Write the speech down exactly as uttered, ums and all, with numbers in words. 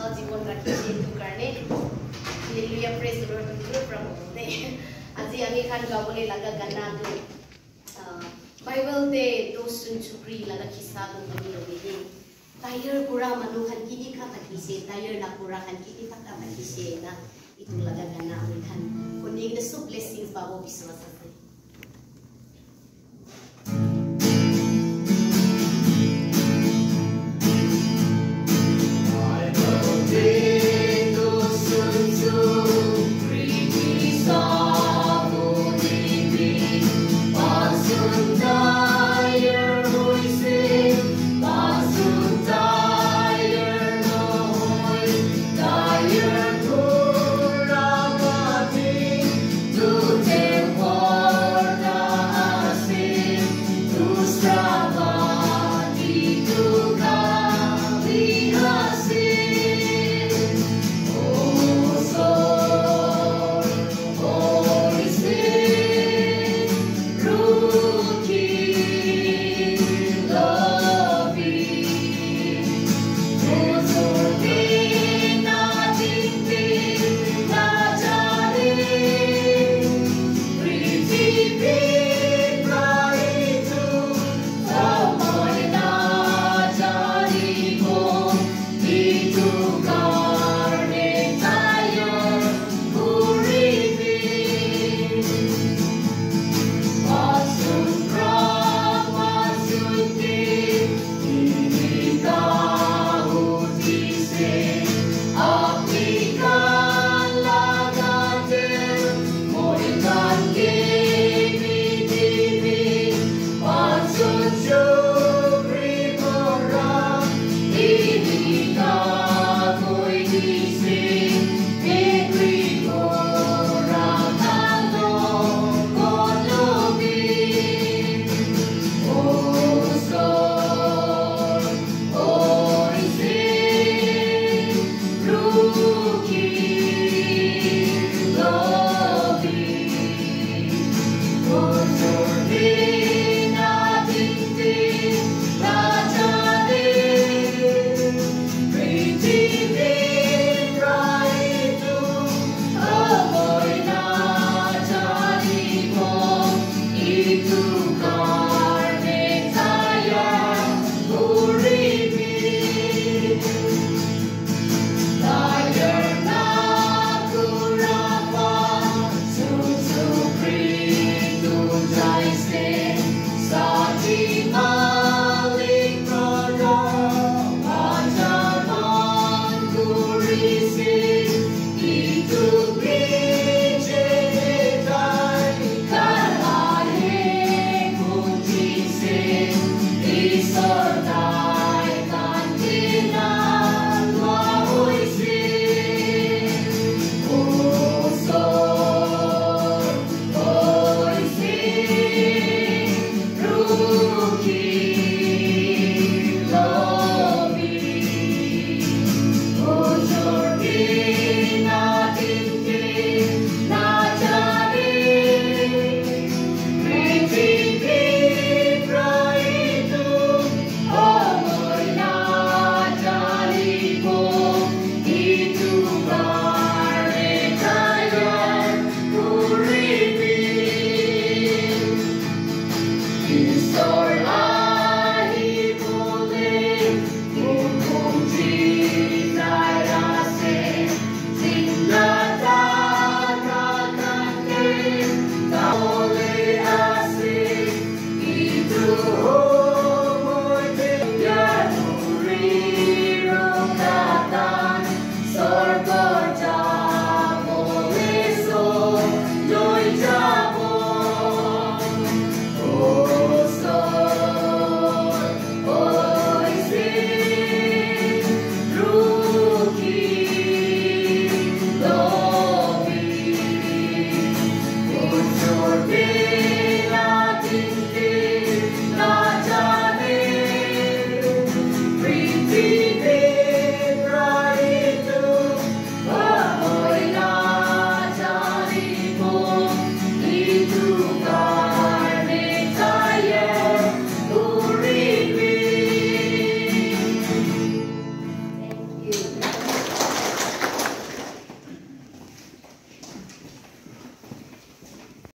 ভাল জীৱন ৰাখিছে এইটো কাৰণে hallelujah praise the lord to প্ৰভু দে আজি আমি খান গাবলৈ লাগা গানাটো বাইবেল দে দোসুন চুক্ৰি লাগা খিসা দো বনি লগে টায়াৰ পুৰা মানুহ খান কিনি খা থাকিছে টায়াৰ না পুৰা খান কিনি থাকা থাকিছে না ইটো লাগা গানা আমি খান কোনি দ সু ব্লেসিংস পাবো বিশ্বাস